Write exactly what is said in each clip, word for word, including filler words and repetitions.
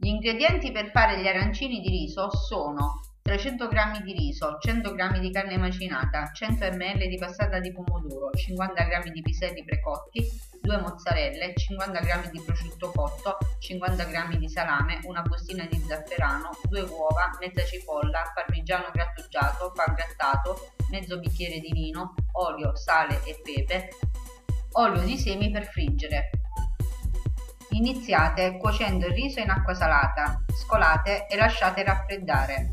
ingredienti per fare gli arancini di riso sono trecento grammi di riso, cento grammi di carne macinata, cento millilitri di passata di pomodoro, cinquanta grammi di piselli precotti, due mozzarelle, cinquanta grammi di prosciutto cotto, cinquanta grammi di salame, una bustina di zafferano, due uova, mezza cipolla, parmigiano grattugiato, pan grattato, mezzo bicchiere di vino, olio, sale e pepe, olio di semi per friggere. Iniziate cuocendo il riso in acqua salata, scolate e lasciate raffreddare.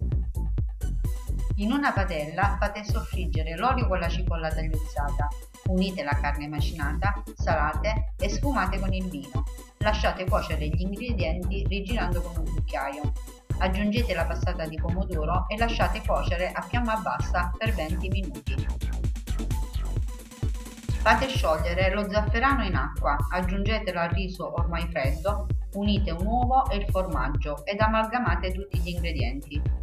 In una padella fate soffriggere l'olio con la cipolla tagliuzzata, unite la carne macinata, salate e sfumate con il vino. Lasciate cuocere gli ingredienti rigirando con un cucchiaio. Aggiungete la passata di pomodoro e lasciate cuocere a fiamma bassa per venti minuti. Fate sciogliere lo zafferano in acqua, aggiungetelo al riso ormai freddo, unite un uovo e il formaggio ed amalgamate tutti gli ingredienti.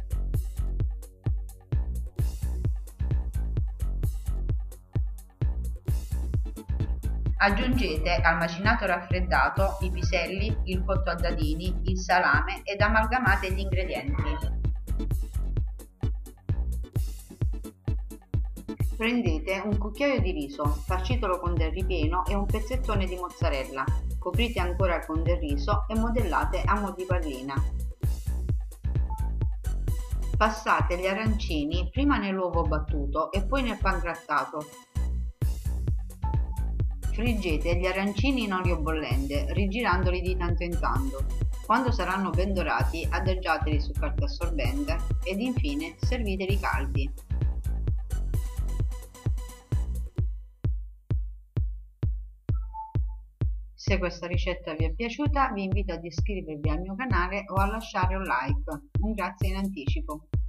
Aggiungete al macinato raffreddato i piselli, il cotto a dadini, il salame ed amalgamate gli ingredienti. Prendete un cucchiaio di riso, farcitelo con del ripieno e un pezzettone di mozzarella, coprite ancora con del riso e modellate a mo' di pallina. Passate gli arancini prima nell'uovo battuto e poi nel pan grattato. Friggete gli arancini in olio bollente, rigirandoli di tanto in tanto. Quando saranno ben dorati, adagiateli su carta assorbente ed infine serviteli caldi. Se questa ricetta vi è piaciuta, vi invito ad iscrivervi al mio canale o a lasciare un like. Un grazie in anticipo.